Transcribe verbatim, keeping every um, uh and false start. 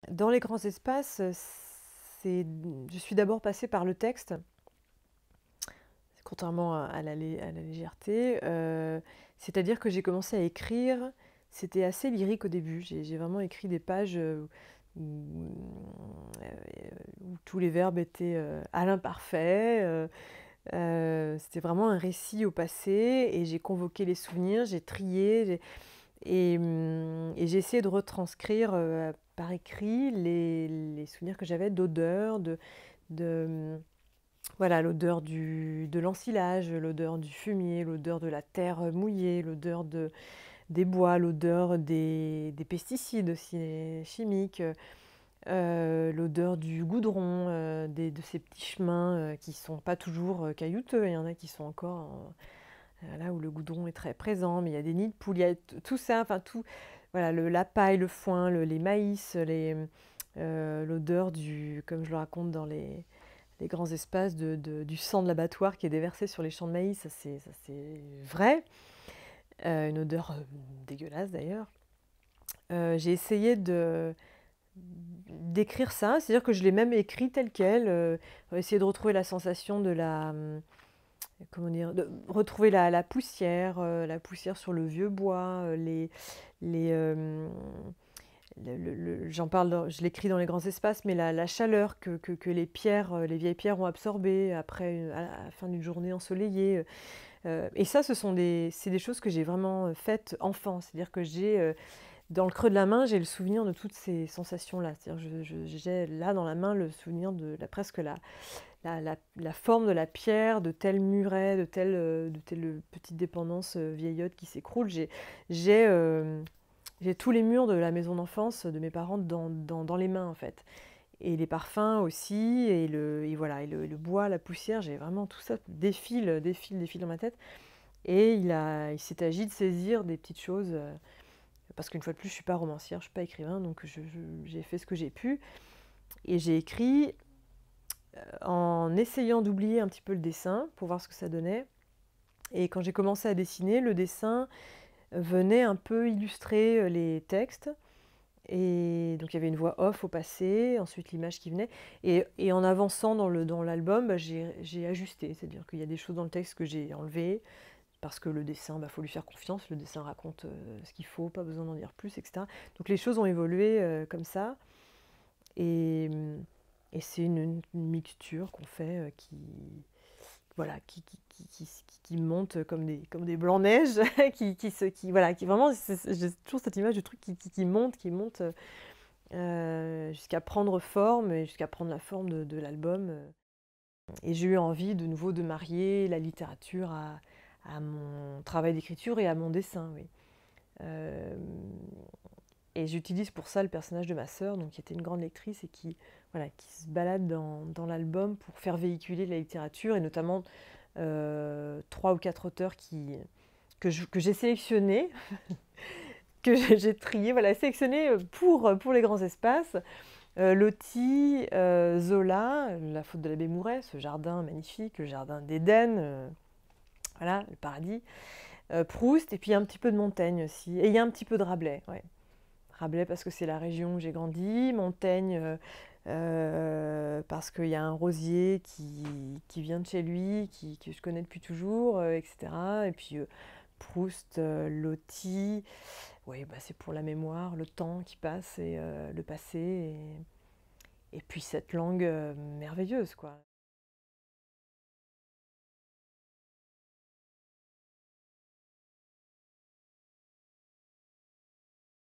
Dans les grands espaces, c'est je suis d'abord passée par le texte contrairement à à la lé à la légèreté, heu, c'est-à-dire que j'ai commencé à écrire, c'était assez lyrique au début. J'ai j'ai vraiment écrit des pages, heu, où, mmh, heu, où tous les verbes étaient, heu, à l'imparfait, heu heu, c'était vraiment un récit au passé et j'ai convoqué les souvenirs, j'ai trié, j'ai et mmh et j'ai essayé de retranscrire, heu, par écrit les les souvenirs que j'avais d'odeurs, de de, mmh, voilà, l'odeur du de l'ensilage, l'odeur du fumier, l'odeur de la terre, heu, mouillée, l'odeur de des bois, l'odeur des des pesticides aussi chimiques, heu heu, l'odeur du goudron, heu, des de ces petits chemins, heu, qui sont pas toujours, heu, caillouteux. Il y en a qui sont encore, heu, là où le goudron est très présent, mais il y a des nids de poules, il y a t tout ça, enfin tout, voilà, le la paille, le foin, le les maïs, les, mmh, heu, l'odeur du comme je le raconte dans les les grands espaces de de du sang de l'abattoir qui est déversé sur les champs de maïs, ça c'est ça c'est vrai, heu, une odeur, heu, dégueulasse d'ailleurs. Heu, j'ai essayé de d'écrire ça, c'est-à-dire que je l'ai même écrit tel quel, heu, essayer de retrouver la sensation de la, mmh, comment dire? De retrouver la la poussière, heu, la poussière sur le vieux bois, heu, les les, hem, le le le j'en parle dans je l'écris dans les grands espaces, mais la la chaleur que que que les pierres, heu, les vieilles pierres ont absorbée après, heu, à la à la fin d'une journée ensoleillée, heu heu et ça, ce sont des c'est des choses que j'ai vraiment, heu, faites enfant. C'est-à-dire que j'ai, heu, dans le creux de la main, j'ai le souvenir de toutes ces sensations-là. C'est-à-dire je je j'ai là, dans la main, le souvenir de la presque la la la la forme de la pierre, de tel muret, de telle, heu, de telle petite dépendance, heu, vieillotte qui s'écroule. J'ai j'ai, hem, j'ai tous les murs de la maison d'enfance de mes parents dans dans dans les mains, en fait, et les parfums aussi et le et voilà et le le bois, la poussière, j'ai vraiment tout ça défile, défile, défile dans ma tête et il a il s'est agi de saisir des petites choses, heu, parce qu'une fois de plus, je suis pas romancière, je suis pas écrivain, donc je je j'ai fait ce que j'ai pu et j'ai écrit en essayant d'oublier un petit peu le dessin pour voir ce que ça donnait et quand j'ai commencé à dessiner, le dessin venait un peu illustrer, heu, les textes et donc il y avait une voix off au passé, ensuite l'image qui venait et et en avançant dans le dans l'album, bah, j'ai j'ai ajusté. C'est-à-dire qu'il y a des choses dans le texte que j'ai enlevées parce que le dessin, bah, faut lui faire confiance, le dessin raconte, heu, ce qu'il faut, pas besoin d'en dire plus et cetera. Donc les choses ont évolué, heu, comme ça et mmh et c'est une une une mixture qu'on fait, heu, qui voilà, qui qui qui qui s qui qui monte comme des comme des blancs neige, qui qui se qui voilà, qui vraiment c'est c'est j'ai toujours cette image du truc qui qui qui monte, qui monte, heu heu, jusqu'à prendre forme et jusqu'à prendre la forme de de l'album, heu et j'ai eu envie de nouveau de marier la littérature à à mon travail d'écriture et à mon dessin, oui. Hem et j'utilise pour ça le personnage de ma sœur, donc qui était une grande lectrice et qui, voilà, qui se balade dans dans l'album pour faire véhiculer la littérature et notamment, heu, trois ou quatre auteurs qui que je que j'ai sélectionnés, que j'ai j'ai triés, voilà, sélectionnés, heu, pour, pour les grands espaces. Heu, Loti, heu, Zola, La faute de l'abbé Mouret, ce jardin magnifique, le jardin d'Éden, heu, voilà, le paradis. Heu, Proust et puis un petit peu de Montaigne aussi et il y a un petit peu de Rabelais, ouais. Rabelais parce que c'est la région où j'ai grandi, Montaigne, heu heu, parce qu'il y a un rosier qui qui vient de chez lui, qui que je connais depuis toujours, heu et cetera et puis, heu, Proust, heu, Loti, oui, bah, c'est pour la mémoire, le temps qui passe et heu, le passé et et puis cette langue, heu, merveilleuse, quoi.